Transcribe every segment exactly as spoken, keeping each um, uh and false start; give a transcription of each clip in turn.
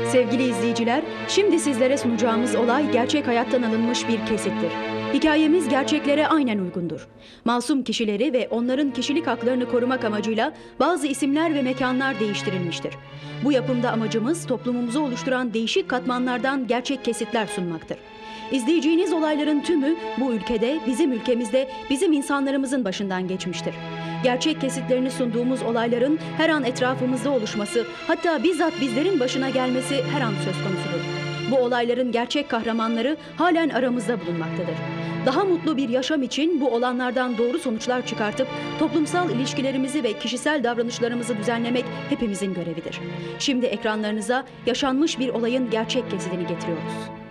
Sevgili izleyiciler, şimdi sizlere sunacağımız olay gerçek hayattan alınmış bir kesittir. Hikayemiz gerçeklere aynen uygundur. Masum kişileri ve onların kişilik haklarını korumak amacıyla bazı isimler ve mekanlar değiştirilmiştir. Bu yapımda amacımız toplumumuzu oluşturan değişik katmanlardan gerçek kesitler sunmaktır. İzleyeceğiniz olayların tümü bu ülkede, bizim ülkemizde, bizim insanlarımızın başından geçmiştir. Gerçek kesitlerini sunduğumuz olayların her an etrafımızda oluşması, hatta bizzat bizlerin başına gelmesi her an söz konusudur. Bu olayların gerçek kahramanları halen aramızda bulunmaktadır. Daha mutlu bir yaşam için bu olanlardan doğru sonuçlar çıkartıp toplumsal ilişkilerimizi ve kişisel davranışlarımızı düzenlemek hepimizin görevidir. Şimdi ekranlarınıza yaşanmış bir olayın gerçek kesitini getiriyoruz.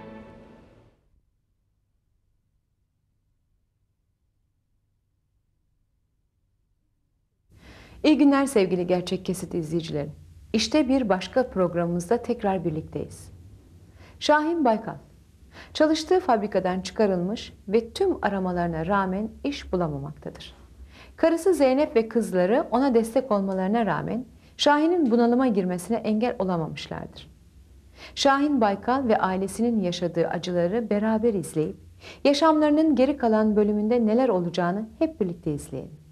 İyi günler sevgili Gerçek Kesit izleyicileri. İşte bir başka programımızda tekrar birlikteyiz. Şahin Baykal, çalıştığı fabrikadan çıkarılmış ve tüm aramalarına rağmen iş bulamamaktadır. Karısı Zeynep ve kızları ona destek olmalarına rağmen Şahin'in bunalıma girmesine engel olamamışlardır. Şahin Baykal ve ailesinin yaşadığı acıları beraber izleyip yaşamlarının geri kalan bölümünde neler olacağını hep birlikte izleyelim.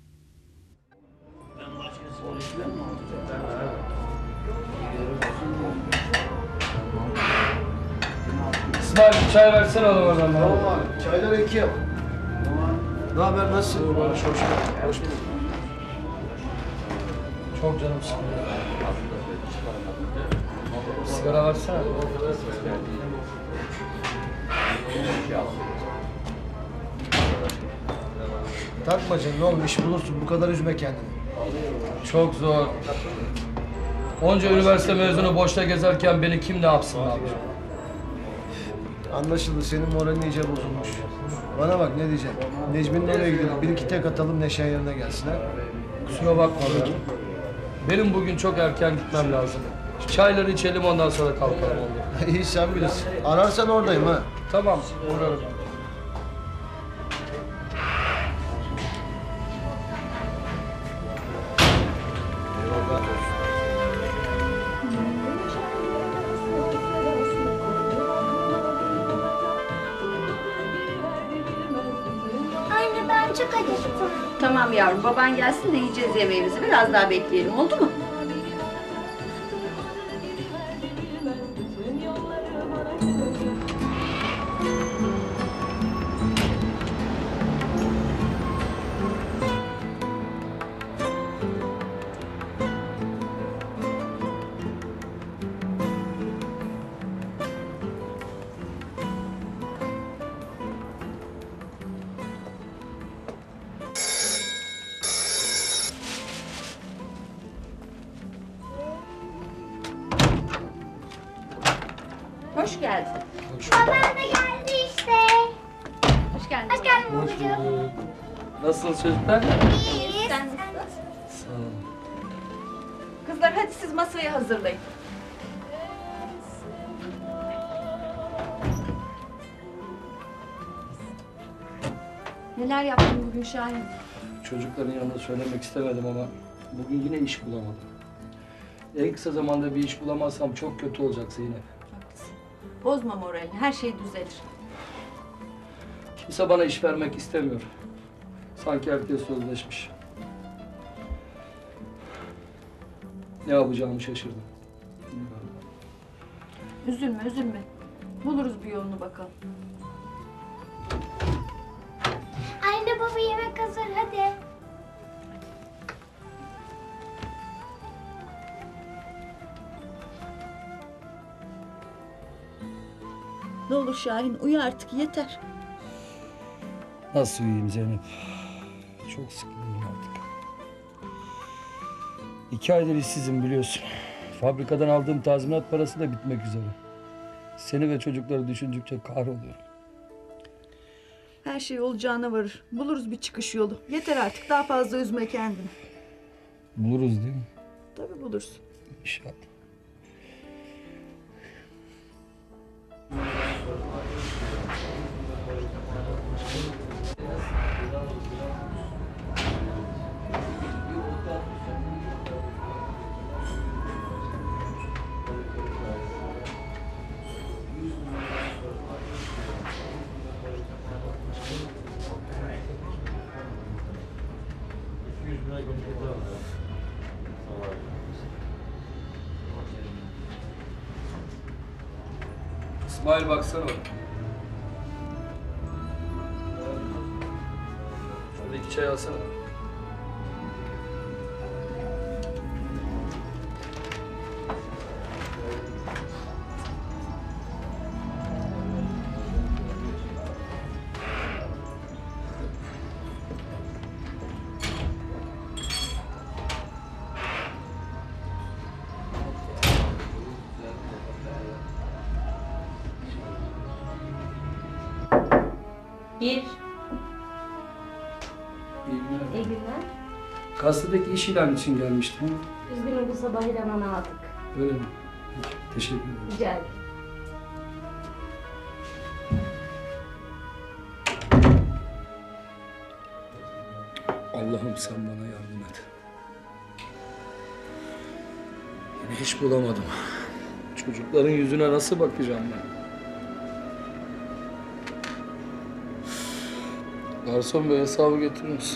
İsmail çay versene oğlum oradan. Tamam abi, çayları iki yap. Ne haber, nasılsın? Hoş bulduk. Hoş bulduk. Çok canım sıkılıyor. Sigara versene. Takma canım, ne olur iş bulursun, bu kadar üzme kendini. Çok zor. Onca üniversite mezunu boşta gezerken beni kim ne yapsın abi? Anlaşıldı, senin moralin iyice bozulmuş. Bana bak, ne diyeceğim? Necmi'nin oraya gidelim, bir iki tek atalım, Neşen yerine gelsin ha. Kusura bakma be. Benim bugün çok erken gitmem lazım. Çayları içelim ondan sonra kalkalım oldu. İyi, sen bilirsin. Ararsan oradayım ha. Tamam, uğrarım. Anne ben çok acıktım. Tamam yavrum, baban gelsin de yiyeceğiz yemeğimizi. Biraz daha bekleyelim, oldu mu? Hoş geldin. Babam da geldi işte. Hoş geldin. Hoş geldin babacığım. Nasılsınız çocuklar? İyiyiz. Sen Sağ olun. Kızlar hadi siz masayı hazırlayın. Neler yaptın bugün Şahin? Çocukların yanında söylemek istemedim ama bugün yine iş bulamadım. En kısa zamanda bir iş bulamazsam çok kötü olacak Zeynep. Haklısın. Bozma moralini, her şey düzelir. Kimse bana iş vermek istemiyor. Sanki herkes sözleşmiş. Ne yapacağımı şaşırdım. Üzülme, üzülme. Buluruz bir yolunu bakalım. Anne baba yemek hazır hadi. Ne olur Şahin uyu artık yeter. Nasıl uyuyayım Zeynep? Çok sıkıldım artık. İki aydır işsizim biliyorsun. Fabrikadan aldığım tazminat parası da bitmek üzere. Seni ve çocukları düşündükçe kahroluyorum. Her şey olacağına varır. Buluruz bir çıkış yolu. Yeter artık daha fazla üzme kendini. Buluruz değil mi? Tabii bulursun. İnşallah. İsmail baksana. Hadi iki çay alsana. Bir. İyi günler. İyi günler. Gazetedeki iş ilanı için gelmiştim. Üzgünüm bu sabah ilanını aldık. Öyle mi? Peki, teşekkür ederim. Rica ederim. Allah'ım sen bana yardım et. Yine hiç bulamadım. Çocukların yüzüne nasıl bakacağım ben? Garson bey hesabı getirir misin?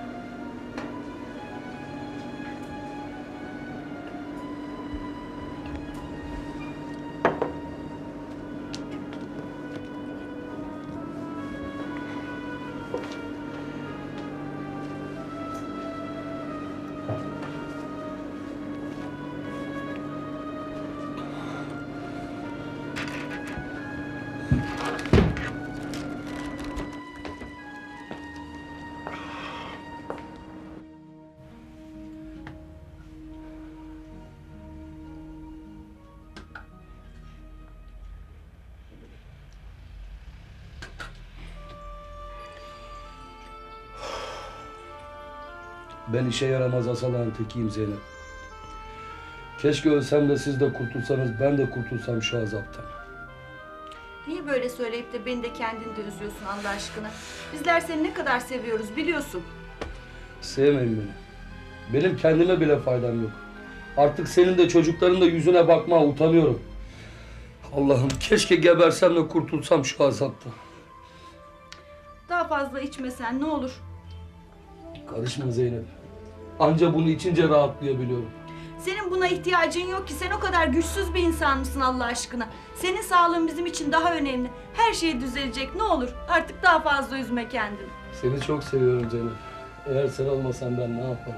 Ben işe yaramaz asalan tekiyim Zeynep. Keşke ölsem de siz de kurtulsanız, ben de kurtulsam şu azaptan. Niye böyle söyleyip de beni de kendini de üzüyorsun Allah aşkına? Bizler seni ne kadar seviyoruz biliyorsun. Sevmeyin beni. Benim kendime bile faydam yok. Artık senin de çocukların da yüzüne bakmaya utanıyorum. Allah'ım keşke gebersem de kurtulsam şu azaptan. Daha fazla içmesen ne olur. Karışma Zeynep. Anca bunu içince rahatlayabiliyorum. Senin buna ihtiyacın yok ki. Sen o kadar güçsüz bir insan mısın Allah aşkına? Senin sağlığın bizim için daha önemli. Her şey düzelecek ne olur. Artık daha fazla üzme kendini. Seni çok seviyorum Zeynep. Eğer sen olmasan ben ne yaparım?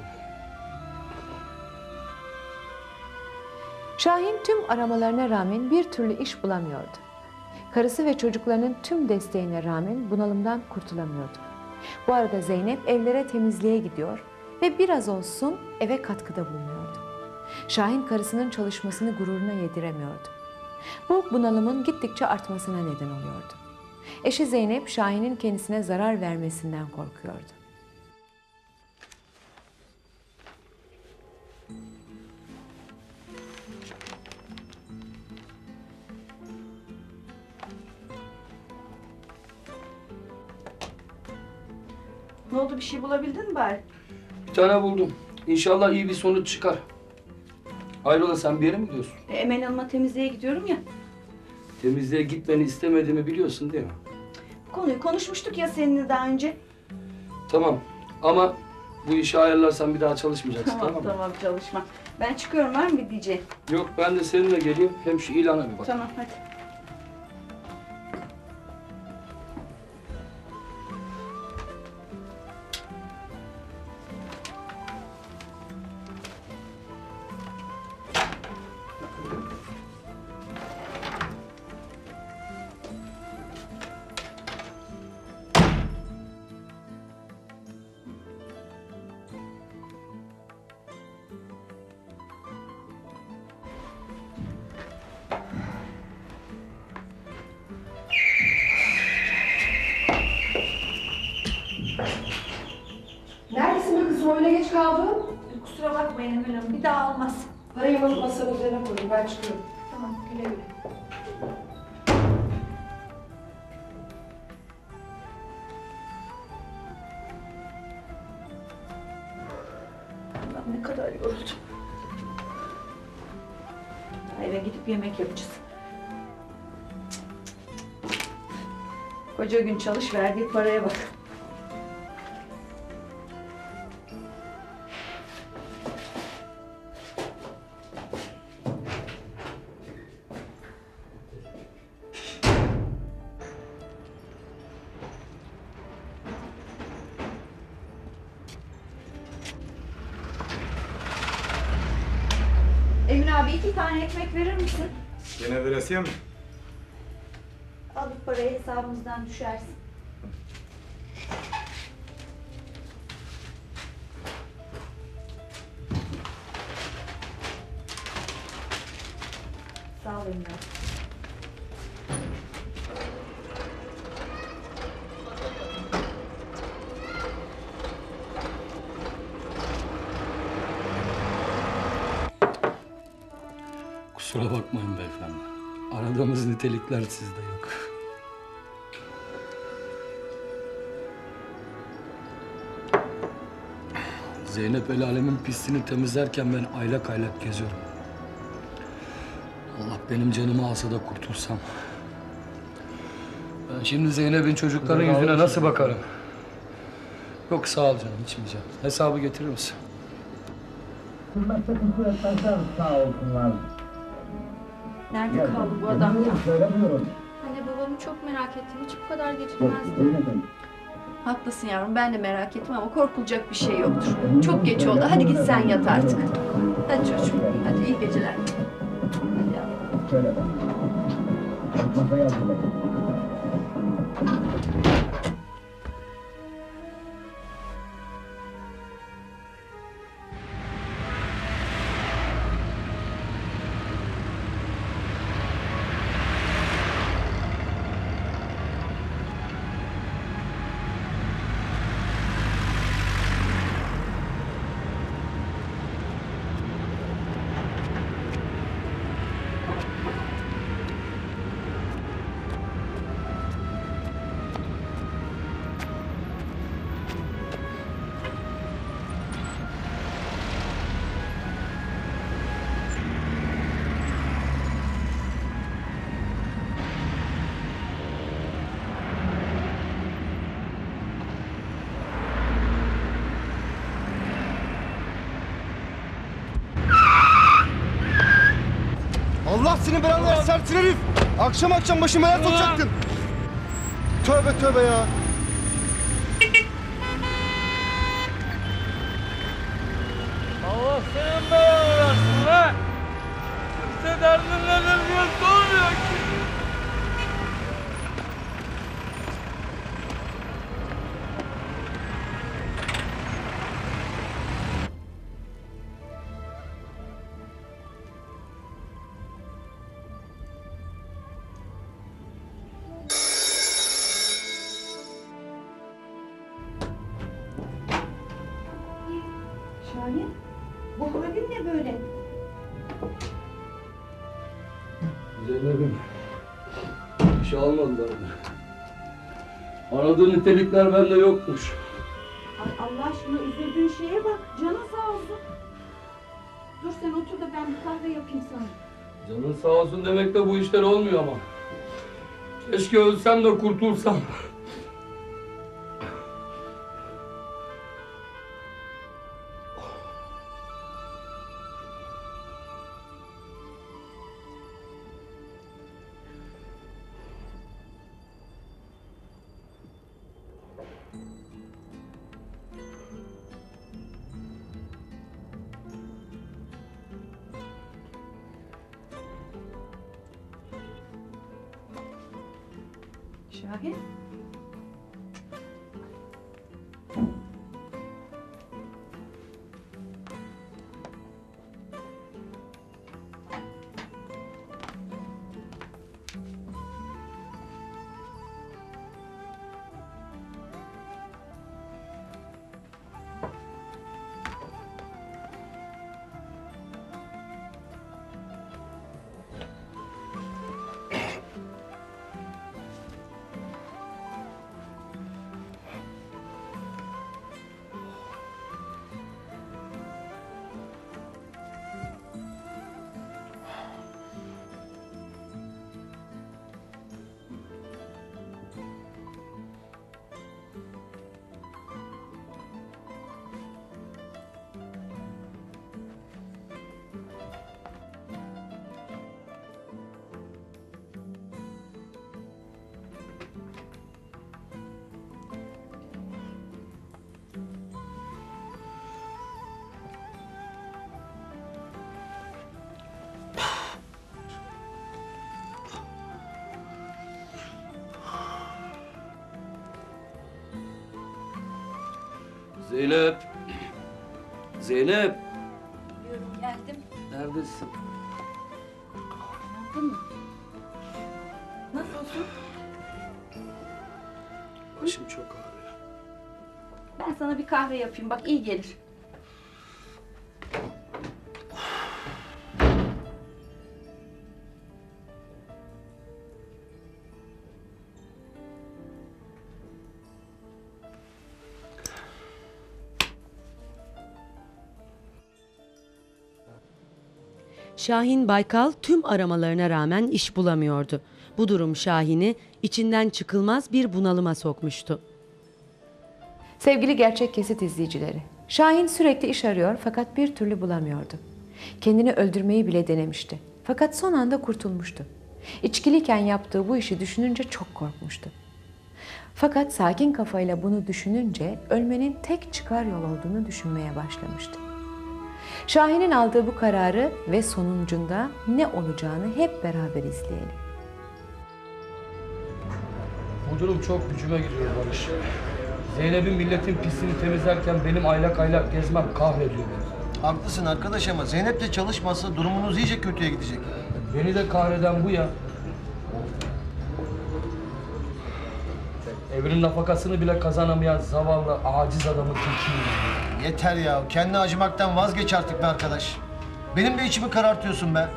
Şahin tüm aramalarına rağmen bir türlü iş bulamıyordu. Karısı ve çocuklarının tüm desteğine rağmen bunalımdan kurtulamıyordu. Bu arada Zeynep evlere temizliğe gidiyor ve biraz olsun eve katkıda bulunuyordu. Şahin karısının çalışmasını gururuna yediremiyordu. Bu bunalımın gittikçe artmasına neden oluyordu. Eşi Zeynep, Şahin'in kendisine zarar vermesinden korkuyordu. Ne oldu, bir şey bulabildin mi bari? Bir tane buldum. İnşallah iyi bir sonuç çıkar. Hayrola sen bir yere mi gidiyorsun? E, Emel Hanım'a temizliğe gidiyorum ya. Temizliğe gitmeni istemediğimi biliyorsun değil mi? Konuyu konuşmuştuk ya seninle daha önce. Tamam ama bu işi ayarlarsan bir daha çalışmayacaksın tamam, Tamam mı? tamam çalışma. Ben çıkıyorum, var mı bir diyeceğin? Yok ben de seninle geleyim hem şu ilana bir bak. Tamam hadi. Neredesin be kızım? Öyle geç kaldın. Kusura bakmayın Emel Hanım, bir daha olmaz. Parayı alıp masanın üzerine koyun. Ben çıkıyorum. Tamam, güle güle. Allah'ım ne kadar yoruldum. Daha eve gidip yemek yapacağız. Koca gün çalış, verdiği paraya bak. Emin abi iki tane ekmek verir misin? Gene veresiye mi? Alıp parayı hesabımızdan düşersin. Sağ ol Emin abi. Kusura bakmayın beyefendi. Aradığımız nitelikler sizde yok. Zeynep el alemin pisliğini temizlerken ben aylak aylak geziyorum. Allah benim canımı alsa da kurtulsam. Ben şimdi Zeynep'in çocukların yüzüne nasıl bakarım? Yok sağ ol canım, içmeyeceğim. Hesabı getirir misin? Nerede kaldı bu adam ya? Anne babamı çok merak ettim. Hiç bu kadar gecikmezdi. Haklısın yavrum, ben de merak ettim ama korkulacak bir şey yoktur. Çok geç oldu, hadi git sen yat artık. Hadi çocuğum, hadi iyi geceler. Hadi yavrum. Allah senin belanı versin sertin herif. Akşam akşam başıma yer sokacaktın. Tövbe tövbe ya. Allah senin belanı versin lan! İşte derdin nedir diye sormuyor ki. Şahin, bu halin ne böyle? Zeynep'im, bir şey almadılar mı? Aradığı nitelikler bende yokmuş. Ay Allah aşkına üzüldüğün şeye bak, canın sağ olsun. Dur sen otur da ben bir kahve yapayım sana. Canın sağ olsun demekle bu işler olmuyor ama. Keşke ölsem de kurtulsam. Şahin. Zeynep. Zeynep. Biliyorum, geldim. Neredesin? Yaptın mı? Nasılsın? Başım çok ağrıyor. Ben sana bir kahve yapayım. Bak iyi gelir. Şahin Baykal tüm aramalarına rağmen iş bulamıyordu. Bu durum Şahin'i içinden çıkılmaz bir bunalıma sokmuştu. Sevgili Gerçek Kesit izleyicileri, Şahin sürekli iş arıyor fakat bir türlü bulamıyordu. Kendini öldürmeyi bile denemişti. Fakat son anda kurtulmuştu. İçkiliyken yaptığı bu işi düşününce çok korkmuştu. Fakat sakin kafayla bunu düşününce ölmenin tek çıkar yol olduğunu düşünmeye başlamıştı. Şahin'in aldığı bu kararı ve sonucunda ne olacağını hep beraber izleyelim. Bu durum çok gücüme gidiyor Barış. Zeynep'in milletin pisliğini temizlerken benim aylak aylak gezmem kahrediyor beni. Haklısın arkadaş ama Zeynep de çalışmazsa durumunuz iyice kötüye gidecek. Beni de kahreden bu ya. Evinin nafakasını bile kazanamayan zavallı, aciz adamın tekiyim. Yeter ya. Kendine acımaktan vazgeç artık be arkadaş. Benim de içimi karartıyorsun be.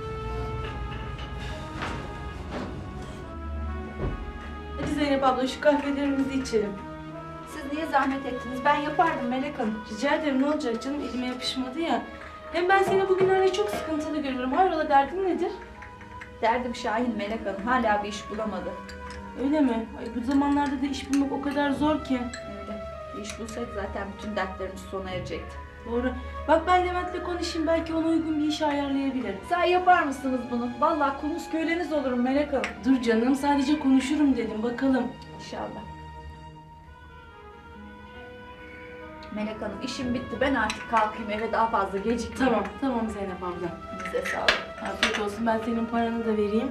Hadi Zeynep abla şu kahvelerimizi içelim. Siz niye zahmet ettiniz? Ben yapardım Melek Hanım. Rica ederim, ne olacak canım, elime yapışmadı ya. Hem ben seni bugünlerde çok sıkıntılı görüyorum. Hayrola, derdin nedir? Derdim Şahin Melek Hanım. Hala bir iş bulamadı. Öyle mi? Ay, bu zamanlarda da iş bulmak o kadar zor ki. Öyle. Bir iş bulsaydı zaten bütün dertlerimiz sona erecekti. Doğru. Bak ben Levent'le konuşayım, belki ona uygun bir iş ayarlayabilir. Sen yapar mısınız bunu? Vallahi kulunuz köleniz olurum Melek Hanım. Dur canım, sadece konuşurum dedim, bakalım. İnşallah. Melek Hanım işim bitti. Ben artık kalkayım eve, daha fazla gecikmeyeyim. Tamam, tamam Zeynep abla. Size sağlık. Afiyet olsun, ben senin paranı da vereyim.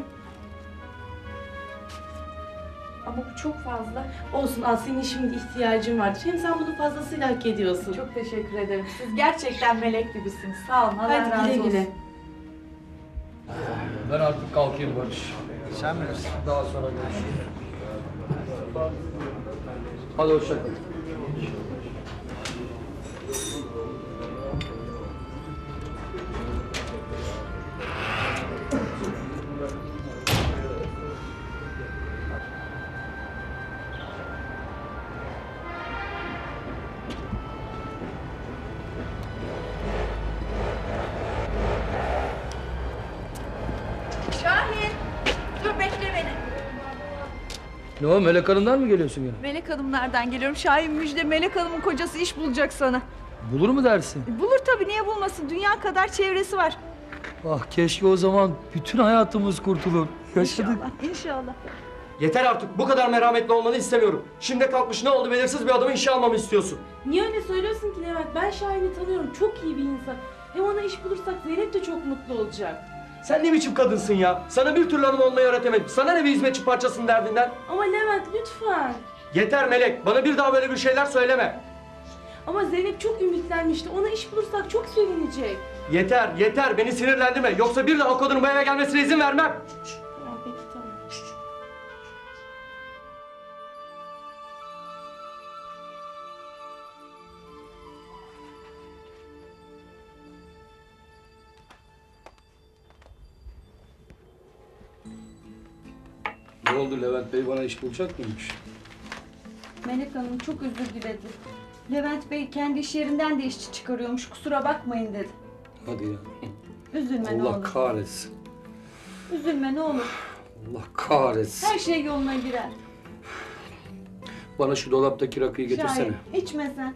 Ama bu çok fazla. Olsun, al, senin şimdi ihtiyacın vardır. Hem sen bunu fazlasıyla hak ediyorsun. Çok teşekkür ederim. Siz gerçekten melek gibisiniz. Sağ olun. Allah Hadi razı güle olsun. güle. Ben artık kalkayım Barış. Sen bilirsin. Daha sonra görüşürüz. Hadi hoşça kal. Şahin! Dur bekle beni. Ne o, Melek Hanım'dan mı geliyorsun gene? Melek Hanımlardan geliyorum. Şahin müjde, Melek Hanım'ın kocası iş bulacak sana. Bulur mu dersin? Bulur tabii, niye bulmasın? Dünya kadar çevresi var. Ah keşke o zaman bütün hayatımız kurtulur. Yaşadık. İnşallah, inşallah. Yeter artık, bu kadar merhametli olmanı istemiyorum. Şimdi kalkmış ne oldu, belirsiz bir adamı işe almamı istiyorsun. Niye öyle söylüyorsun ki Levent? Ben Şahin'i tanıyorum, çok iyi bir insan. Hem ona iş bulursak Zeynep de çok mutlu olacak. Sen ne biçim kadınsın ya? Sana bir türlü hanım olmayı öğretemedim. Sana ne bir hizmetçi parçasının derdinden? Ama Levent lütfen. Yeter Melek, bana bir daha böyle bir şeyler söyleme. Ama Zeynep çok ümitlenmişti. Ona iş bulursak çok sevinecek. Yeter, yeter, beni sinirlendirme. Yoksa bir daha o kadının bu eve gelmesine izin vermem. Tamam, peki tamam. Ne oldu, Levent Bey bana iş bulacak mıymış? Melek Hanım çok özür diledi. Levent Bey kendi iş yerinden de işçi çıkarıyormuş. Kusura bakmayın dedi. Hadi ya. Üzülme ne Allah olur. kahretsin. Üzülme ne olur. Allah kahretsin. Her şey yoluna girer. Bana şu dolaptaki rakıyı getirsene. Şahin içme sen.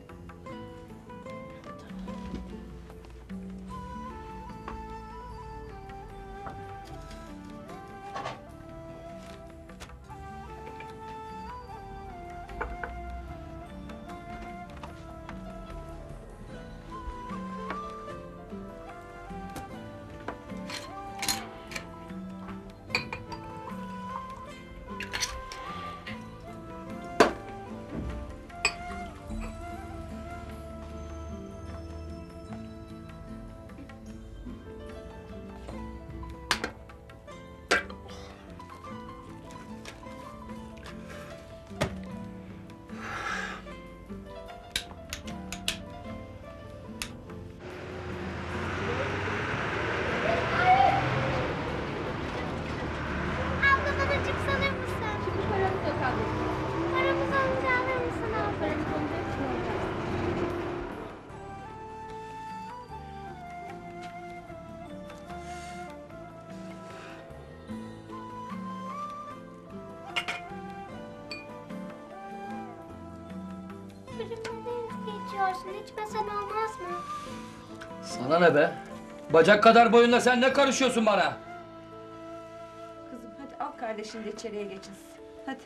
seviyorsun. İçmesen olmaz mı? Sana ne be? Bacak kadar boyunda sen ne karışıyorsun bana? Kızım hadi al kardeşini de içeriye geçin. Hadi.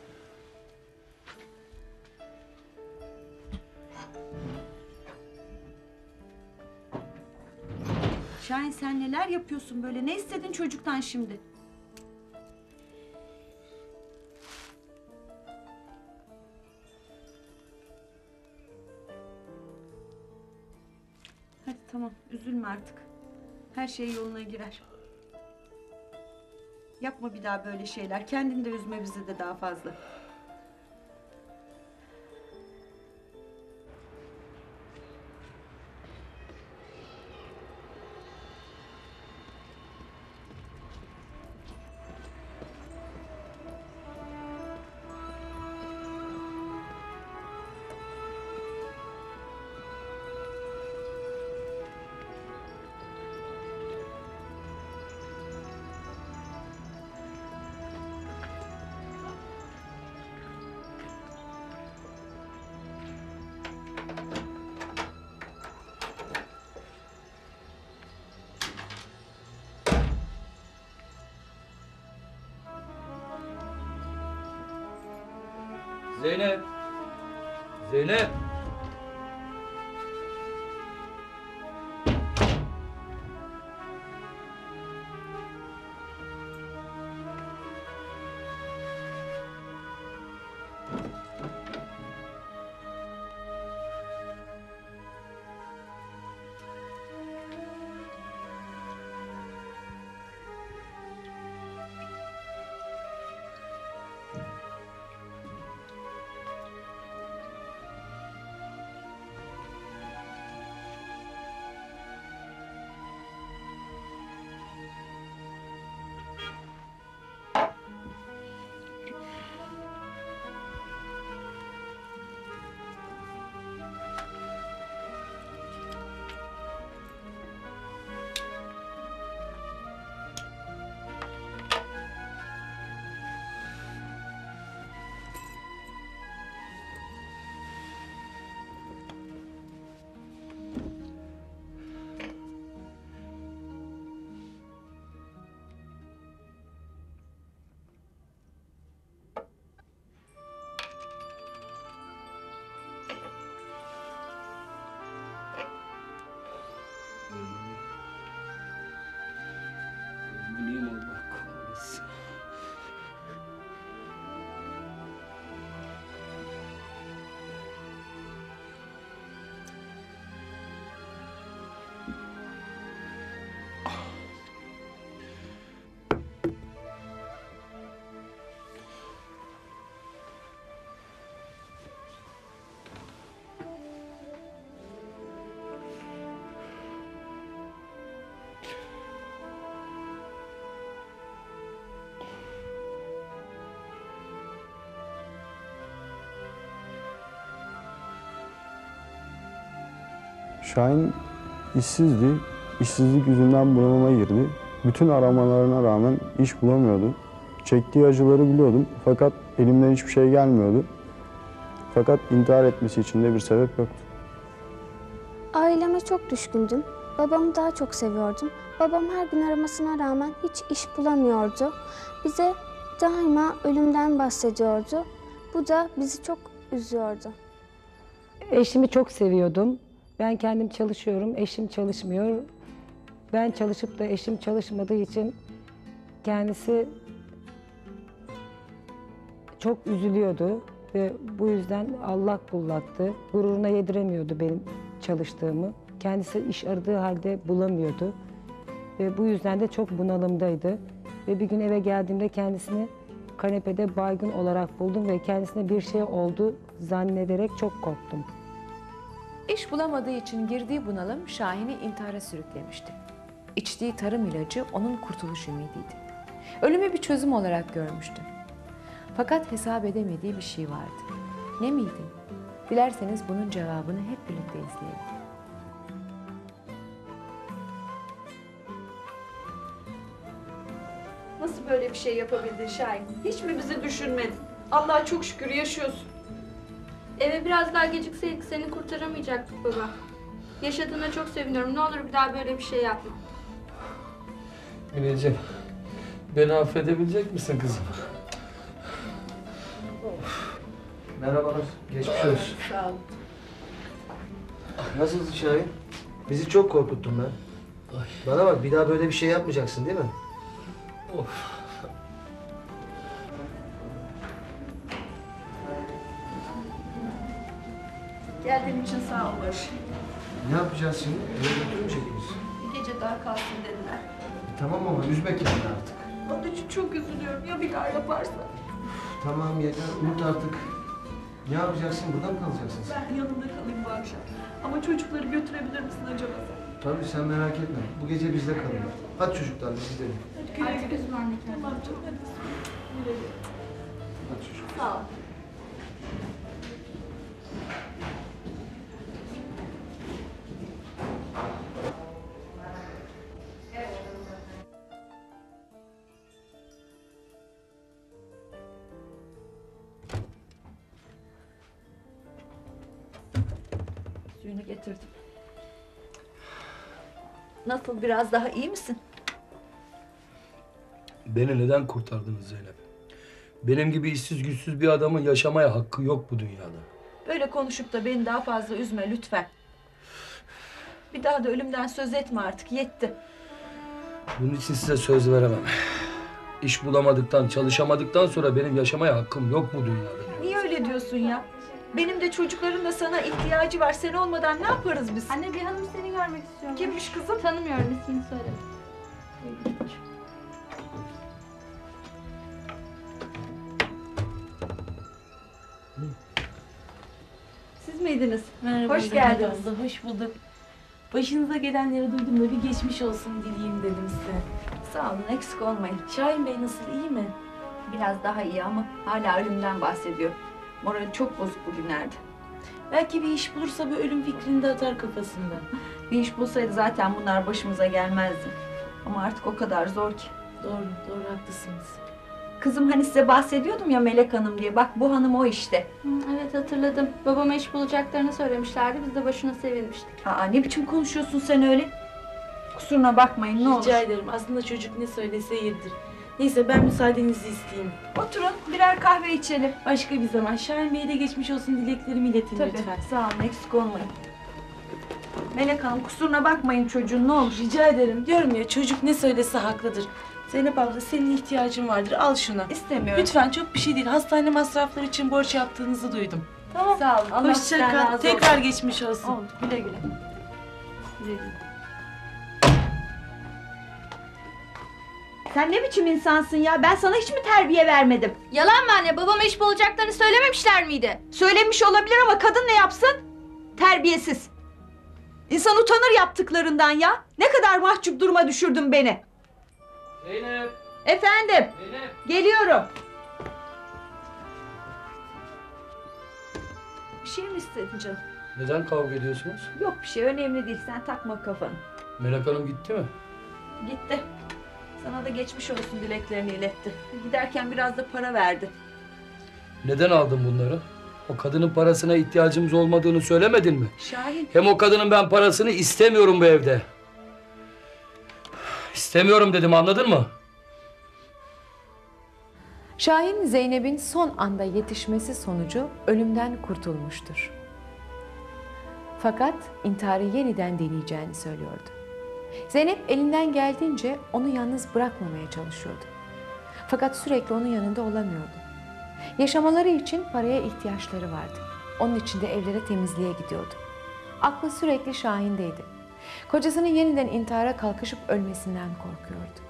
Şahin sen neler yapıyorsun böyle? Ne istedin çocuktan şimdi? Hadi tamam, üzülme artık. Her şey yoluna girer. Yapma bir daha böyle şeyler. Kendini de üzme, bizi de daha fazla. Zeynep. Zeynep. Bileyim Allah kahretsin. Şahin işsizdi. İşsizlik yüzünden bunalıma girdi. Bütün aramalarına rağmen iş bulamıyordu. Çektiği acıları biliyordum fakat elimden hiçbir şey gelmiyordu. Fakat intihar etmesi için de bir sebep yoktu. Aileme çok düşkündüm. Babamı daha çok seviyordum. Babam her gün aramasına rağmen hiç iş bulamıyordu. Bize daima ölümden bahsediyordu. Bu da bizi çok üzüyordu. Eşimi çok seviyordum. Ben kendim çalışıyorum, eşim çalışmıyor. Ben çalışıp da eşim çalışmadığı için kendisi çok üzülüyordu ve bu yüzden allak bullaktı. Gururuna yediremiyordu benim çalıştığımı. Kendisi iş aradığı halde bulamıyordu ve bu yüzden de çok bunalımdaydı. Ve bir gün eve geldiğimde kendisini kanepede baygın olarak buldum ve kendisine bir şey oldu zannederek çok korktum. İş bulamadığı için girdiği bunalım Şahin'i intihara sürüklemişti. İçtiği tarım ilacı onun kurtuluş ümidiydi. Ölümü bir çözüm olarak görmüştü. Fakat hesap edemediği bir şey vardı. Ne miydi? Dilerseniz bunun cevabını hep birlikte izleyelim. Nasıl böyle bir şey yapabildin Şahin? Hiç mi bizi düşünmedin? Allah'a çok şükür yaşıyorsun. Eve biraz daha gecikseydik seni kurtaramayacaktık baba. Yaşadığına çok seviniyorum. Ne olur bir daha böyle bir şey yapma. Mineciğim, beni affedebilecek misin kızım? Merhabalar. Geçmiş olsun. Sağ ol. Nasılsın Şahin? Bizi çok korkuttun be. Bana bak, bir daha böyle bir şey yapmayacaksın değil mi? Of. Geldiğin için sağ ol Barış. Ne yapacağız şimdi? Eve götürmeyecek miyiz? Bir gece daha kalsın dediler. E, tamam ama üzme kendini artık. Onun için çok üzülüyorum. Ya bir daha yaparsa? Tamam yeter, unut artık. Ne yapacaksın? Burada mı kalacaksın sen? Ben yanında kalayım bu akşam. Ama çocukları götürebilir misin acaba sen? Tabii sen merak etme. Bu gece bizde kalın. Hadi çocuklar biz gidelim. Hadi güle Artık güle. üzme anne kendini. Tamam canım hadi. Güle güle. Hadi çocuklar. Sağ ol. Suyunu getirdim. Nasıl, biraz daha iyi misin? Beni neden kurtardınız Zeynep? Benim gibi işsiz güçsüz bir adamın yaşamaya hakkı yok bu dünyada. Böyle konuşup da beni daha fazla üzme lütfen. Bir daha da ölümden söz etme artık, yetti. Bunun için size söz veremem. İş bulamadıktan, çalışamadıktan sonra benim yaşamaya hakkım yok bu dünyada diyor. Niye öyle diyorsun ya? Benim de çocukların da sana ihtiyacı var. Sen olmadan ne yaparız biz? Anne bir hanım seni görmek istiyorum. Kimmiş kızım? Tanımıyorum, ismini söyle. Siz miydiniz? Merhaba. Hoş Zeynep geldiniz. abla, hoş bulduk. Başınıza gelenleri duydum da bir geçmiş olsun dileyim dedim size. Sağ olun, eksik olmayın. Şahin Bey nasıl, iyi mi? Biraz daha iyi ama hala ölümden bahsediyor. Morali çok bozuk bugünlerde. Belki bir iş bulursa bu ölüm fikrini de atar kafasından. Bir iş bulsaydı zaten bunlar başımıza gelmezdi. Ama artık o kadar zor ki. Doğru, doğru haklısınız. Kızım hani size bahsediyordum ya Melek Hanım diye. Bak bu hanım o işte. Hı, evet hatırladım. Babama iş bulacaklarını söylemişlerdi. Biz de başına sevinmiştik. Aa ne biçim konuşuyorsun sen öyle? Kusuruna bakmayın ne olur. Rica ederim. Aslında çocuk ne söylese yeridir. Neyse ben müsaadenizi isteyeyim. Oturun birer kahve içelim. Başka bir zaman. Şahin Bey'e de geçmiş olsun dileklerimi iletin Tabii lütfen. sağ olun eksik olmayın. Melek Hanım kusuruna bakmayın çocuğun ne olur. Rica ederim. Diyorum ya çocuk ne söylese haklıdır. Zeynep abla senin ihtiyacın vardır. Al şunu. İstemiyorum. Lütfen çok bir şey değil. Hastane masrafları için borç yaptığınızı duydum. Tamam. Sağ olun. Allah Hoşça sizden kal. razı Tekrar olsun. geçmiş olsun. Oldu güle güle. Güle güle. Sen ne biçim insansın ya? Ben sana hiç mi terbiye vermedim? Yalan mı anne? Babama iş bulacaklarını söylememişler miydi? Söylemiş olabilir ama kadın ne yapsın? Terbiyesiz. İnsan utanır yaptıklarından ya. Ne kadar mahcup duruma düşürdün beni. Zeynep! Efendim, Zeynep! geliyorum. Bir şey mi istedin canım? Neden kavga ediyorsunuz? Yok bir şey, önemli değil. Sen takma kafanı. Melek Hanım gitti mi? Gitti. Sana da geçmiş olsun dileklerini iletti. Giderken biraz da para verdi. Neden aldın bunları? O kadının parasına ihtiyacımız olmadığını söylemedin mi? Şahin. Hem o kadının ben parasını istemiyorum bu evde. İstemiyorum dedim, anladın mı? Şahin Zeynep'in son anda yetişmesi sonucu ölümden kurtulmuştur. Fakat intiharı yeniden deneyeceğini söylüyordu. Zeynep elinden geldiğince onu yalnız bırakmamaya çalışıyordu. Fakat sürekli onun yanında olamıyordu. Yaşamaları için paraya ihtiyaçları vardı. Onun için de evlere temizliğe gidiyordu. Aklı sürekli Şahin'deydi. Kocasının yeniden intihara kalkışıp ölmesinden korkuyordu.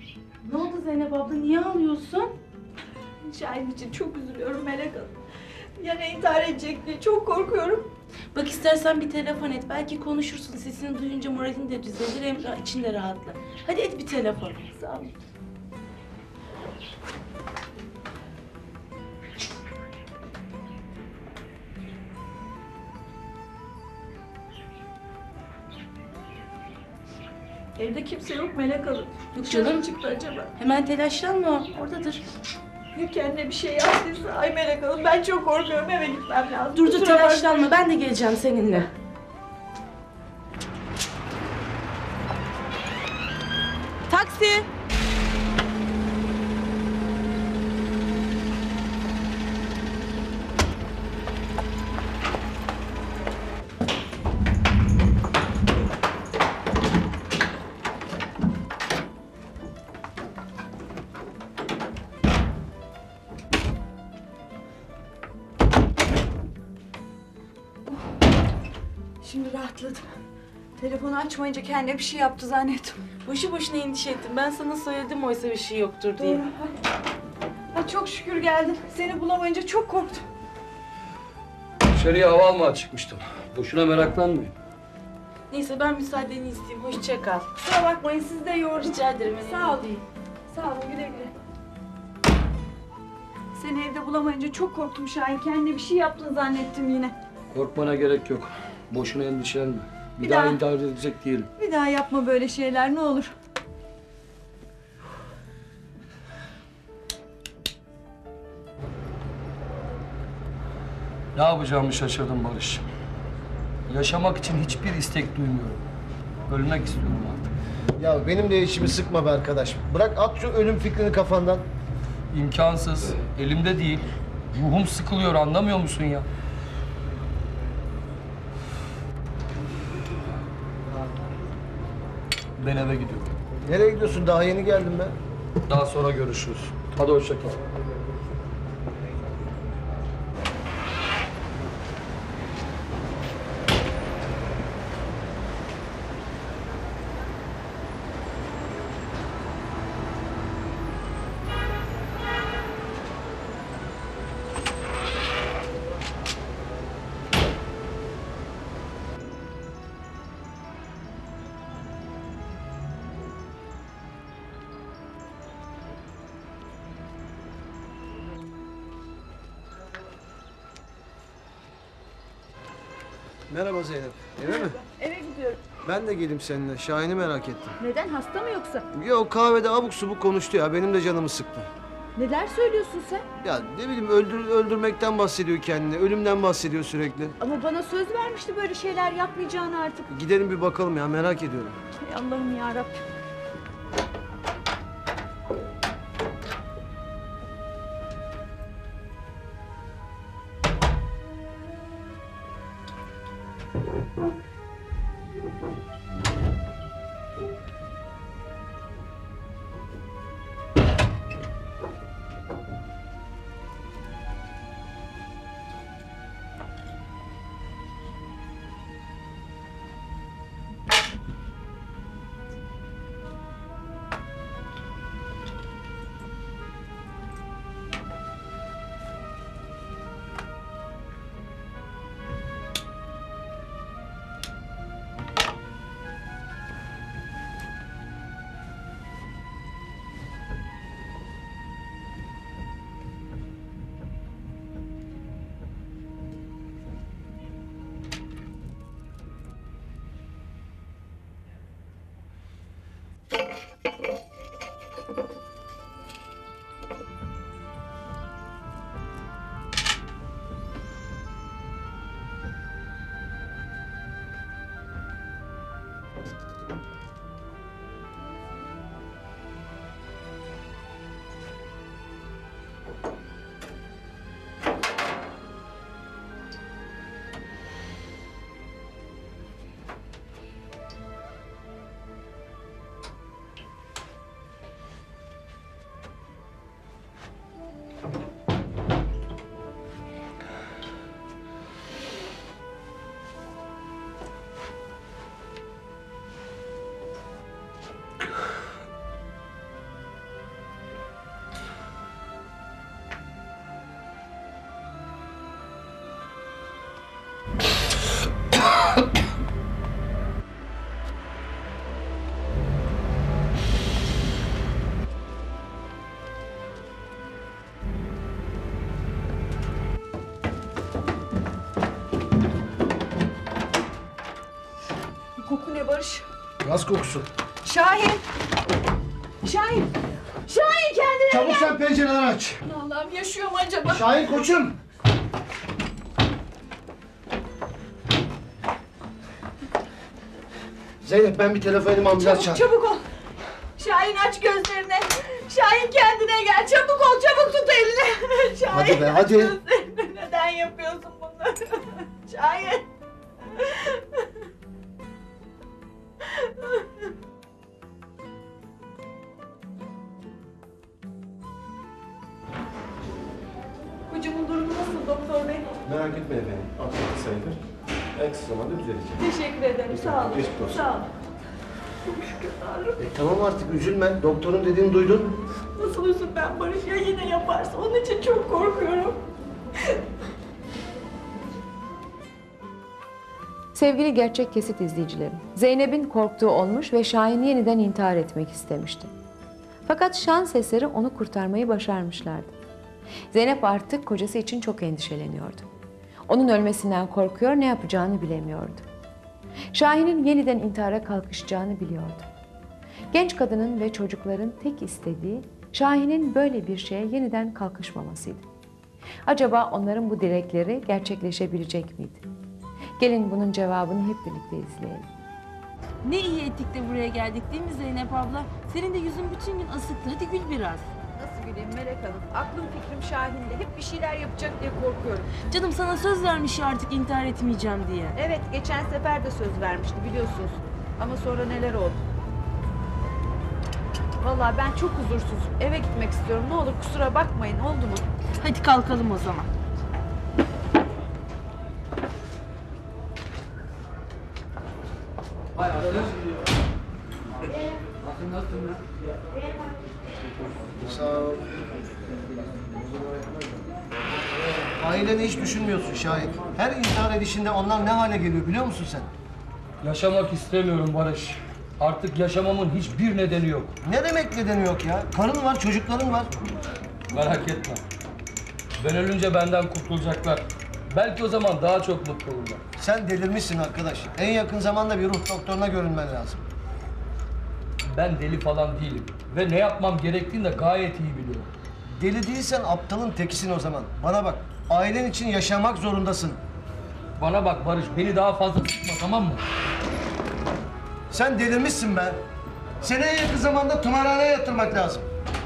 Ne oldu Zeynep abla? Niye ağlıyorsun? Şahin için çok üzülüyorum Melek Hanım. Ya ne intihar edecek diye çok korkuyorum. Bak istersen bir telefon et. Belki konuşursun. Sesini duyunca moralin de düzelir. Hem ra- için de rahatlar. Hadi et bir telefon. Sağ ol. Evde kimse yok Melek Hanım. Yok Dışarı canım. mı çıktı acaba? Hemen telaşlanma. Oradadır. Ya kendine bir şey yaptıysa? Ay Melek Hanım ben çok korkuyorum, eve gitmem lazım. Dur dur Kusura bakma. telaşlanma. Ben de geleceğim seninle. Taksi! Şimdi rahatladım. Telefonu açmayınca kendine bir şey yaptı zannettim. Boşu boşuna endişe ettim. Ben sana söyledim oysa bir şey yoktur diye. Doğru. Ha, çok şükür geldin. Seni bulamayınca çok korktum. Dışarıya hava almaya çıkmıştım. Boşuna meraklanmayın. Neyse ben müsaadeni isteyeyim. Hoşça kal. Kusura bakmayın siz de yoğurdum. Rica ederim. Sağ olun. Sağ olun güle güle. Seni evde bulamayınca çok korktum Şahin. Kendine bir şey yaptın zannettim yine. Korkmana gerek yok. Boşuna endişelenme. Bir, Bir daha, daha- intihar edecek değilim. Bir daha yapma böyle şeyler ne olur. Ne yapacağımı şaşırdım Barış. Yaşamak için hiçbir istek duymuyorum. Ölmek istiyorum artık. Ya benim de içimi sıkma be arkadaş. Bırak at şu ölüm fikrini kafandan. İmkansız. Elimde değil. Ruhum sıkılıyor, anlamıyor musun ya? Ben eve gidiyorum. Nereye gidiyorsun? Daha yeni geldim ben. Daha sonra görüşürüz. Hadi hoşça kal. Merhaba Zeynep. Eve mi? Eve gidiyorum. Ben de geleyim seninle. Şahin'i merak ettim. Neden hasta mı yoksa? Yok kahvede abuk subuk konuştu ya. Benim de canımı sıktı. Neler söylüyorsun sen? Ya ne bileyim öldür, öldürmekten bahsediyor kendini. Ölümden bahsediyor sürekli. Ama bana söz vermişti böyle şeyler yapmayacağını artık. Gidelim bir bakalım ya merak ediyorum. Ey Allah'ım ya Rabbim. Barış. Gaz kokusu. Şahin. Şahin. Şahin kendine Çabuk gel. sen pencereleri aç. Allah'ım yaşıyor mu acaba? Şahin koçum. Zeynep ben bir telefonum ambulans Çabuk çağır. çabuk ol. Şahin aç gözlerini. Şahin kendine gel. Çabuk ol çabuk tut elini. Şahin Hadi be, aç hadi. gözlerini. Neden yapıyorsun bunları? Şahin. Kocamın durumu nasıl doktor bey? Merak etme efendim. Atlattı sayılır. En kısa zamanda düzelecek. Teşekkür ederim. Sağ olun. Geçmiş olsun. Sağ olun. Çok şükür Tanrım. E, tamam artık üzülme. Doktorun dediğini duydun. Nasıl üzülmem Barış ya yine yaparsa? Onun için çok korkuyorum. Sevgili Gerçek Kesit izleyicilerim, Zeynep'in korktuğu olmuş ve Şahin yeniden intihar etmek istemişti. Fakat şans eseri onu kurtarmayı başarmışlardı. Zeynep artık kocası için çok endişeleniyordu. Onun ölmesinden korkuyor, ne yapacağını bilemiyordu. Şahin'in yeniden intihara kalkışacağını biliyordu. Genç kadının ve çocukların tek istediği Şahin'in böyle bir şeye yeniden kalkışmamasıydı. Acaba onların bu dilekleri gerçekleşebilecek miydi? Gelin bunun cevabını hep birlikte izleyelim. Ne iyi ettik de buraya geldik değil mi Zeynep abla? Senin de yüzün bütün gün asıktı. Hadi gül biraz. Nasıl güleyim Melek Hanım? Aklım fikrim Şahin'de. Hep bir şeyler yapacak diye korkuyorum. Canım sana söz vermiş ya artık intihar etmeyeceğim diye. Evet, geçen sefer de söz vermişti biliyorsunuz. Ama sonra neler oldu? Vallahi ben çok huzursuzum. Eve gitmek istiyorum. Ne olur kusura bakmayın. Oldu mu? Hadi kalkalım o zaman. Hay arkadaş. Nasılsın nasılsın ya? Sağ ol. Aileni hiç düşünmüyorsun Şahin. Her intihar edişinde onlar ne hale geliyor biliyor musun sen? Yaşamak istemiyorum Barış. Artık yaşamamın hiçbir nedeni yok. Ne demek nedeni yok ya? Karın var, çocukların var. Merak etme. Ben ölünce benden kurtulacaklar. Belki o zaman daha çok mutlu olurlar. Sen delirmişsin arkadaş. En yakın zamanda bir ruh doktoruna görünmen lazım. Ben deli falan değilim. Ve ne yapmam gerektiğini de gayet iyi biliyorum. Deli değilsen aptalın tekisin o zaman. Bana bak, ailen için yaşamak zorundasın. Bana bak Barış, beni daha fazla sıkma tamam mı? Sen delirmişsin be. Seni en yakın zamanda tımarhaneye yatırmak lazım.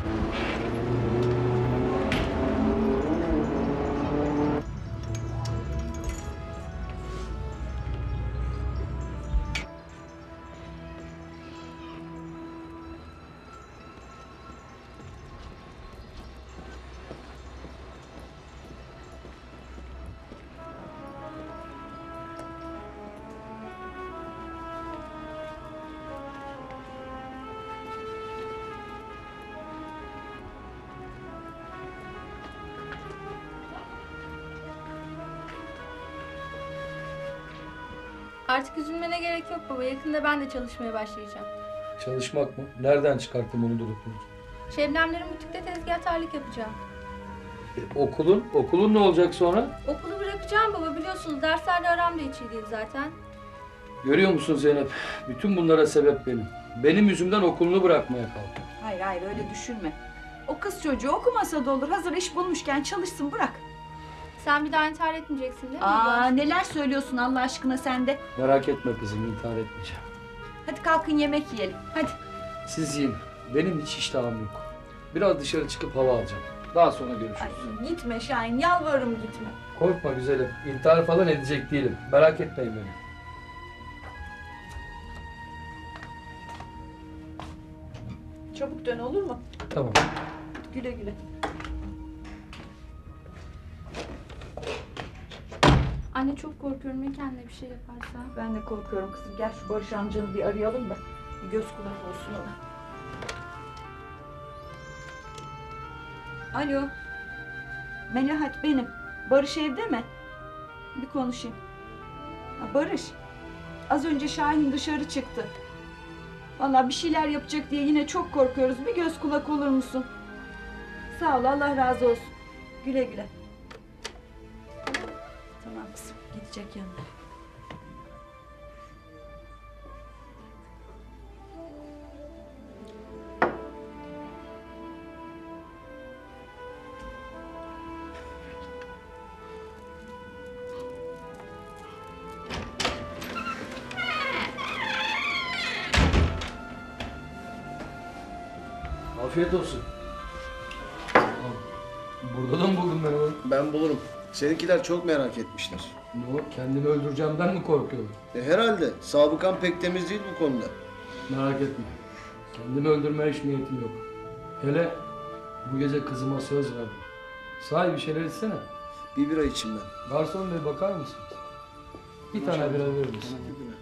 Artık üzülmene gerek yok baba. Yakında ben de çalışmaya başlayacağım. Çalışmak mı? Nereden çıkarttın onu durup dururken? Şebnemlerin butikte tezgahtarlık yapacağım. E, okulun? Okulun ne olacak sonra? Okulu bırakacağım baba. Biliyorsunuz derslerle aram da hiç iyi değil zaten. Görüyor musun Zeynep? Bütün bunlara sebep benim. Benim yüzümden okulunu bırakmaya kalktı. Hayır hayır öyle düşünme. O kız çocuğu okumasa da olur. Hazır iş bulmuşken çalışsın bırak. Sen bir daha intihar etmeyeceksin değil mi? Aa neler söylüyorsun Allah aşkına sen de. Merak etme kızım, intihar etmeyeceğim. Hadi kalkın yemek yiyelim. Hadi. Siz yiyin. Benim hiç iştahım yok. Biraz dışarı çıkıp hava alacağım. Daha sonra görüşürüz. Ay, gitme Şahin yalvarırım gitme. Korkma güzelim. İntihar falan edecek değilim. Merak etmeyin beni. Çabuk dön olur mu? Tamam. Güle güle. Anne çok korkuyorum ya kendine bir şey yaparsa. Ben de korkuyorum kızım. Gel şu Barış amcanı bir arayalım da bir göz kulak olsun ona. Alo. Melahat benim. Barış evde mi? Bir konuşayım. Ha, Barış. Az önce Şahin dışarı çıktı. Vallahi bir şeyler yapacak diye yine çok korkuyoruz. Bir göz kulak olur musun? Sağ ol, Allah razı olsun. Güle güle. Tamam kızım, gidecek yanına. Afiyet olsun. Burada da mı buldun beni oğlum? Ben bulurum. Seninkiler çok merak etmişler. Ne o? Kendimi öldüreceğimden mi korkuyorlar? E, herhalde. Sabıkan pek temiz değil bu konuda. Merak etme. Kendimi öldürmeye hiç niyetim yok. Hele bu gece kızıma söz verdim. Sahi bir şeyler içsene. Bir bira içeyim ben. Garson bey bakar mısınız? Bir tane bira verir misin?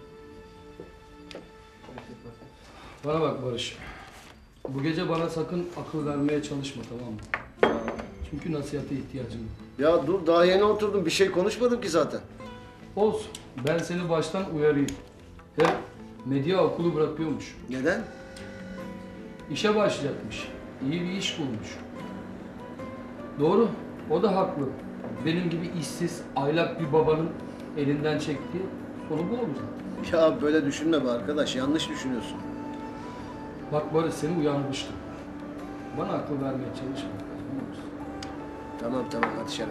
Bana bak Barış. Bu gece bana sakın akıl vermeye çalışma, tamam mı? Çünkü nasihate ihtiyacım yok. Ya dur, daha yeni oturdum. Bir şey konuşmadım ki zaten. Olsun. Ben seni baştan uyarayım. Hem medya okulu bırakıyormuş. Neden? İşe başlayacakmış. İyi bir iş bulmuş. Doğru. O da haklı. Benim gibi işsiz, aylak bir babanın elinden çektiği sonu bu olur zaten. Ya böyle düşünme be arkadaş. Yanlış düşünüyorsun. Bak Barış, seni uyarmıştım. Bana akıl vermeye çalışma. Tamam tamam, hadi Şerefe.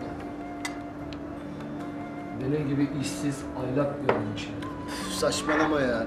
Benim gibi işsiz, aylak bir adam için. Üf, saçmalama ya.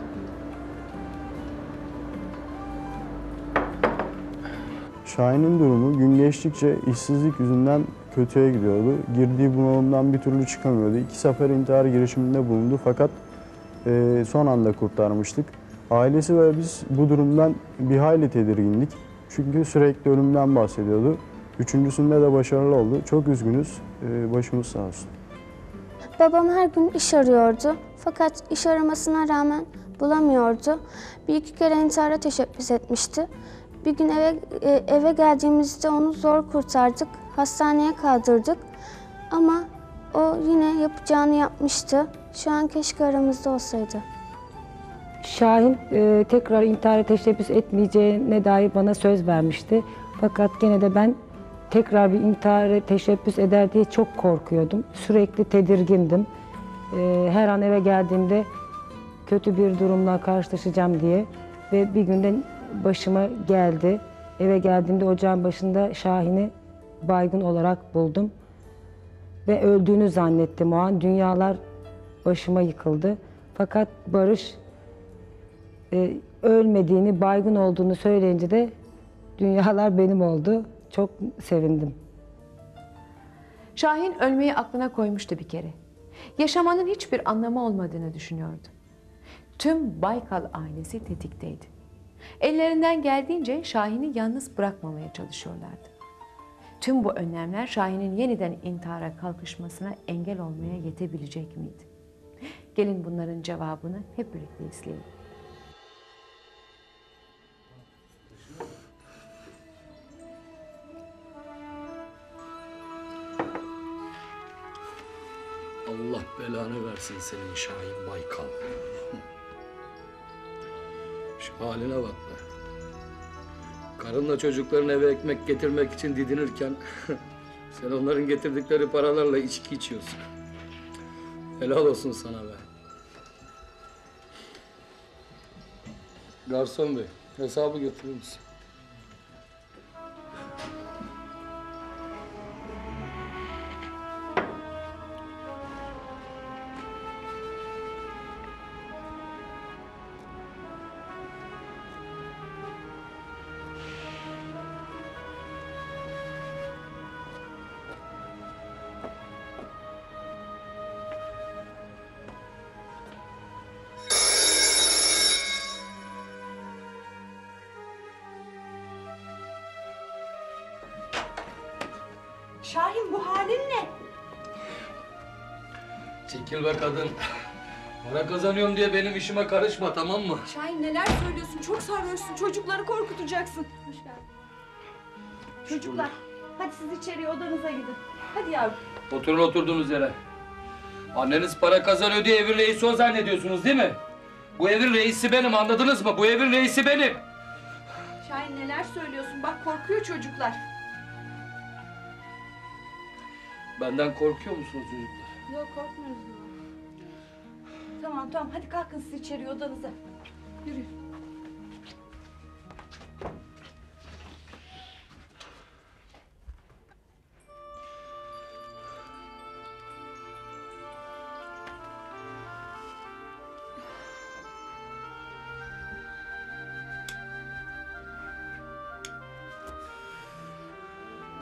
Şahin'in durumu gün geçtikçe işsizlik yüzünden kötüye gidiyordu. Girdiği bunalımdan bir türlü çıkamıyordu. İki sefer intihar girişiminde bulundu fakat e, son anda kurtarmıştık. Ailesi ve biz bu durumdan bir hayli tedirgindik. Çünkü sürekli ölümden bahsediyordu. Üçüncüsünde de başarılı oldu. Çok üzgünüz. E, başımız sağ olsun. Babam her gün iş arıyordu. Fakat iş aramasına rağmen bulamıyordu. Bir iki kere intihara teşebbüs etmişti. Bir gün eve e, eve geldiğimizde onu zor kurtardık. Hastaneye kaldırdık. Ama o yine yapacağını yapmıştı. Şu an keşke aramızda olsaydı. Şahin e, tekrar intihara teşebbüs etmeyeceğine dair bana söz vermişti. Fakat gene de ben tekrar bir intihara teşebbüs eder diye çok korkuyordum. Sürekli tedirgindim. E, her an eve geldiğimde kötü bir durumla karşılaşacağım diye. Ve bir günden başıma geldi. Eve geldiğimde ocağın başında Şahin'i baygın olarak buldum. Ve öldüğünü zannettim o an. Dünyalar başıma yıkıldı. Fakat Barış e, ölmediğini, baygın olduğunu söyleyince de dünyalar benim oldu. Çok sevindim. Şahin ölmeyi aklına koymuştu bir kere. Yaşamanın hiçbir anlamı olmadığını düşünüyordu. Tüm Baykal ailesi tetikteydi. Ellerinden geldiğince Şahin'i yalnız bırakmamaya çalışıyorlardı. Tüm bu önlemler Şahin'in yeniden intihara kalkışmasına engel olmaya yetebilecek miydi? Gelin bunların cevabını hep birlikte izleyelim. Allah belanı versin senin Şahin Baykal. Şu haline bak be. Karınla çocukların eve ekmek getirmek için didinirken sen onların getirdikleri paralarla içki içiyorsun. Helal olsun sana be. Garson bey, hesabı götürür müsün? Şahin, bu halin ne? Çekil be kadın. Para kazanıyorum diye benim işime karışma, tamam mı? Şahin, neler söylüyorsun? Çok sarhoşsun. Çocukları korkutacaksın. Hoş geldin. Çocuklar, hadi siz içeriye odanıza gidin. Hadi yavrum. Oturun oturduğunuz yere. Anneniz para kazanıyor diye evin reisi o zannediyorsunuz değil mi? Bu evin reisi benim, anladınız mı? Bu evin reisi benim. Şahin, neler söylüyorsun? Bak, korkuyor çocuklar. Benden korkuyor musunuz çocuklar? Yok, korkmuyoruz. Tamam tamam, hadi kalkın siz içeriye odanıza. Yürü.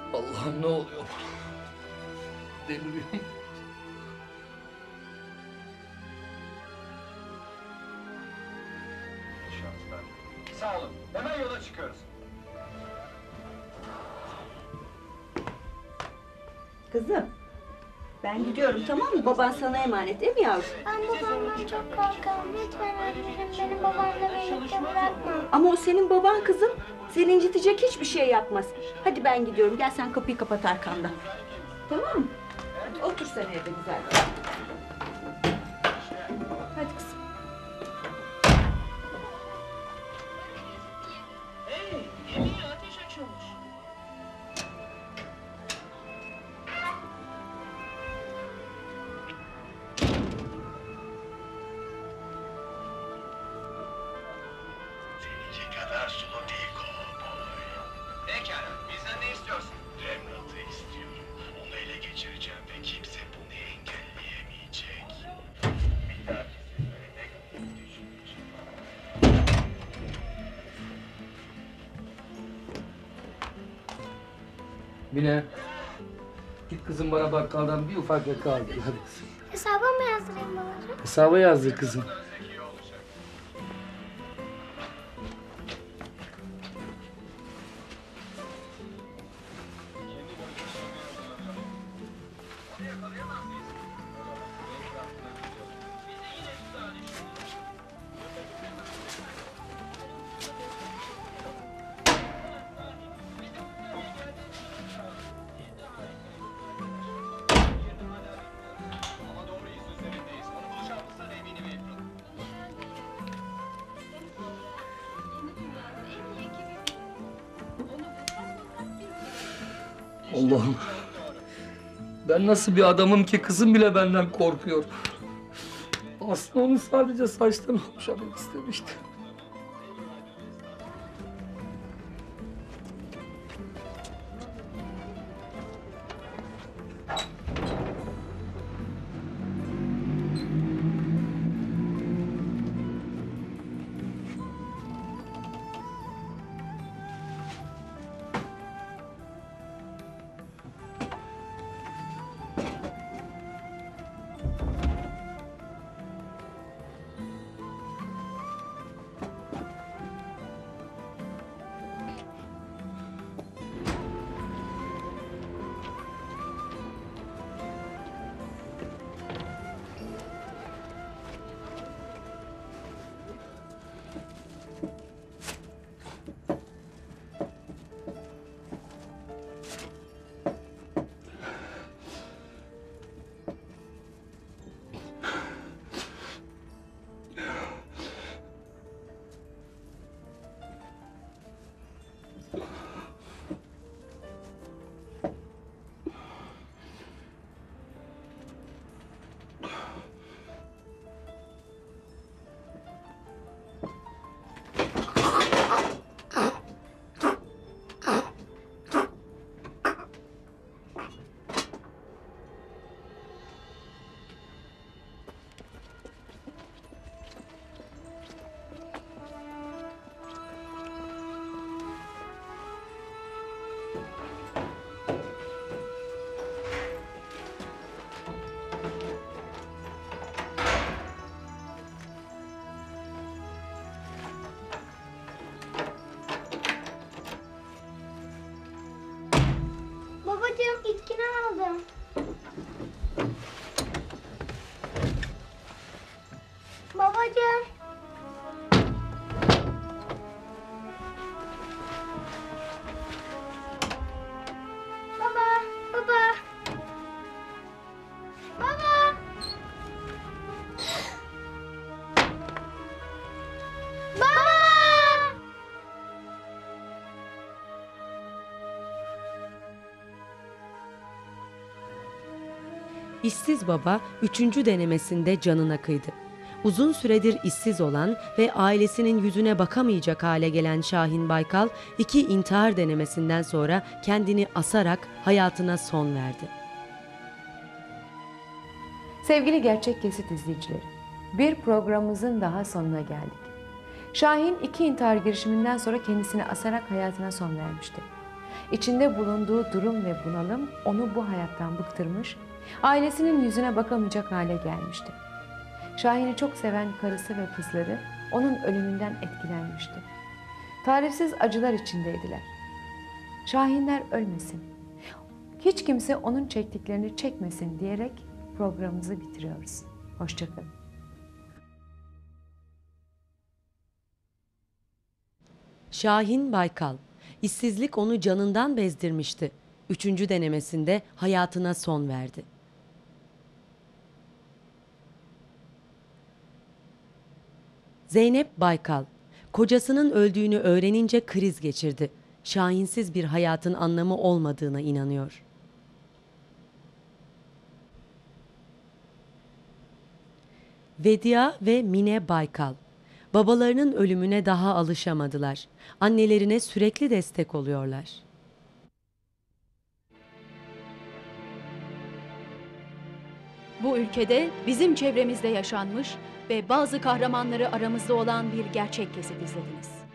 Allah'ım ne oluyor? Deliriyorum. Sağ olun. Hemen yola çıkıyoruz. Kızım, ben gidiyorum tamam mı? Baban sana emanet değil mi yavrum? Ben babamdan çok korkarım. Lütfen anneciğim beni babamla birlikte bırakma. Ama o senin baban kızım. Seni incitecek hiçbir şey yapmaz. Hadi ben gidiyorum. Gel sen kapıyı kapat arkamdan. Tamam mı? Hadi otur sen evde güzel. Hadi kızım. Hey, yemeğe ateş açılmış. Seninki kadar sulu değil kovboy. Pekala, bizden ne istiyorsun? Remnant'ı istiyorum. Onu ele geçireceğim ve kimse bunu engelleyemeyecek. Bir dahaki sefere tek düşüneceğim. Mine, git kızım bana bakkaldan bir ufak yaka al. Hadi kızım. Hesaba mı yazdırayım babacığım? Hesaba yazdır kızım. Allah'ım. Ben nasıl bir adamım ki kızım bile benden korkuyor. Aslında onun sadece saçlarını okşamak istemiştim. Babacığım içkini aldım. Babacığım. Baba, baba. Baba. Baba. İşsiz baba üçüncü denemesinde canına kıydı. Uzun süredir işsiz olan ve ailesinin yüzüne bakamayacak hale gelen Şahin Baykal, iki intihar denemesinden sonra kendini asarak hayatına son verdi. Sevgili Gerçek Kesit izleyicileri, bir programımızın daha sonuna geldik. Şahin iki intihar girişiminden sonra kendisini asarak hayatına son vermişti. İçinde bulunduğu durum ve bunalım onu bu hayattan bıktırmış, ailesinin yüzüne bakamayacak hale gelmişti. Şahin'i çok seven karısı ve kızları onun ölümünden etkilenmişti. Tarifsiz acılar içindeydiler. Şahinler ölmesin, hiç kimse onun çektiklerini çekmesin diyerek programımızı bitiriyoruz. Hoşça kalın. Şahin Baykal, işsizlik onu canından bezdirmişti. Üçüncü denemesinde hayatına son verdi. Zeynep Baykal, kocasının öldüğünü öğrenince kriz geçirdi. Şahinsiz bir hayatın anlamı olmadığına inanıyor. Vedia ve Mine Baykal, babalarının ölümüne daha alışamadılar. Annelerine sürekli destek oluyorlar. Bu ülkede bizim çevremizde yaşanmış ve bazı kahramanları aramızda olan bir gerçek kesit izlediniz.